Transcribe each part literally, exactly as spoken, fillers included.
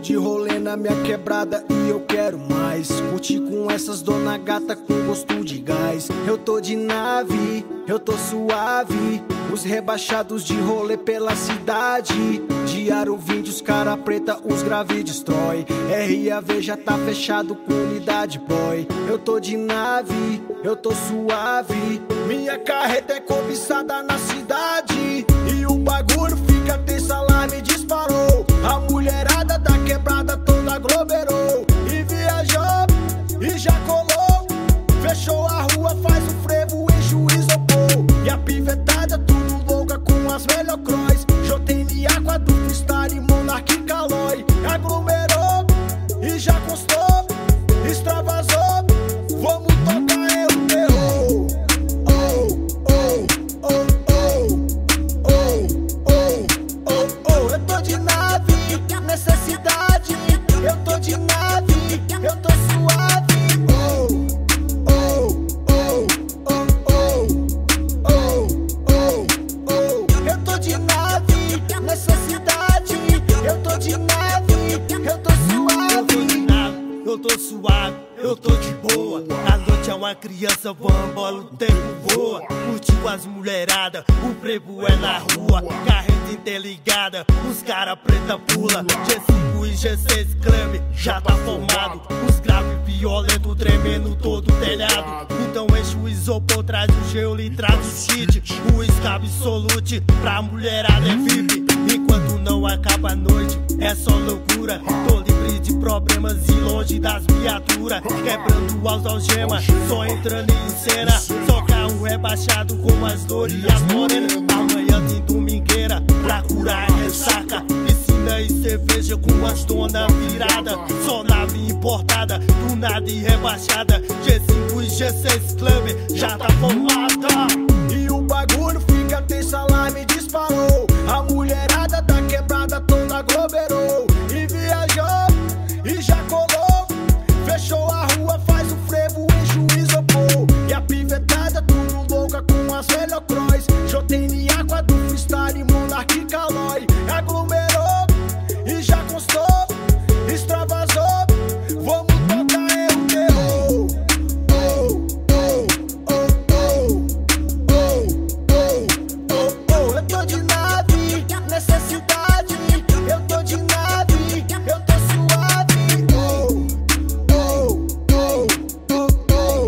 de rolê na minha quebrada e eu quero mais. Curti com essas dona gata com gosto de gás. Eu tô de nave, eu tô suave. Os rebaixados de rolê pela cidade. Diário vinte, os cara preta, os grave destrói. R A V já tá fechado com unidade boy. Eu tô de nave, eu tô suave. Minha carreta é cobiçada na cidade. E o bagulho fica tenso, alarme disparou. A mulherada da quebrada toda aglomerou. E viajou, e já colou. Fechou a rua, faz o frevo, enche o isopor. E a pivetada tudo louca com as melhor cross. Jotei água do freestyle, Monark Calói. Aglomerou, e já constou, extravasou. Vamos tocar é o terror. Oh, oh, oh, oh, oh, oh, oh, oh. Eu tô de nave, necessidade. Eu tô de nave, eu tô suave. Oh, oh, oh, oh, oh, oh, oh, oh. Eu tô de nave, necessidade. Eu tô de nave, eu tô suave. Eu tô suave, eu tô de boa. A noite é uma criança, vambora, o tempo voa. Curti com as mulherada, o prevo é na rua. Carreta interligada, os cara preta pula. G cinco e G seis club já tá formado. Os graves violentos tremendo todo o telhado. Então enche o isopor, traz o gelo e traz o shit. O escape absolute pra mulherada é V I P. Enquanto não acaba a noite, é só loucura. Tô livre de problemas e longe das viaturas. Quebrando as algemas, só entrando em cena. Só carro rebaixado com as dores e as morenas. Amanhã tem domingueira pra curar a ressaca. Piscina e cerveja com as dona virada. Só nave importada, do nada e rebaixada. G cinco e G seis club já tá formada. E o bagulho fica tenso, alarme disparou. A mulherada da quebrada toda aglomerou. E viajou, e já colou. Fechou a rua, faz o frevo, enche o isopor. E a pivetada tudo louca com as melhor cross. Jotei água do freestyle, Monark Calói. Aglomerou, e já constou, extravasou. Vamos tocar é o terror. Oh, oh, oh, oh, oh, oh, oh. Eu tô de nave, necessidade. Eu tô de nave, eu tô suave. Oh, oh, oh, oh,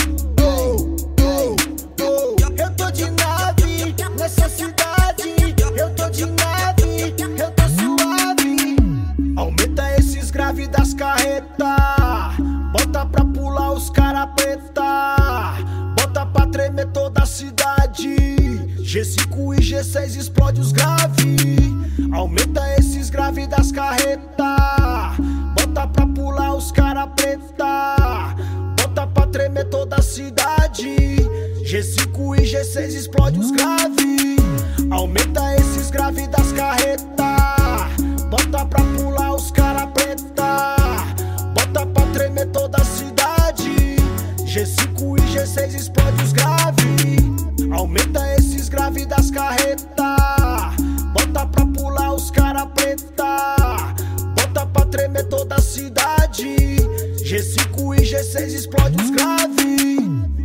oh, oh, oh. Eu tô de nave, necessidade. Eu tô de nave, eu tô suave. Aumenta esses graves das carretas. Bota pra pular os cara preta. Bota pra tremer toda a cidade. G cinco e G seis explode os grave. Aumenta esses graves das carretas. Bota pra pular os cara preta. Bota pra tremer toda a cidade. G cinco e G seis explode os grave. Aumenta esses graves das carretas. Bota pra pular os cara preta. Bota pra tremer toda a cidade. G cinco e G seis explode os grave. Aumenta esses graves das carretas. Bota pra pular os cara preta. Bota pra tremer toda a cidade. G cinco e G seis explode os grave.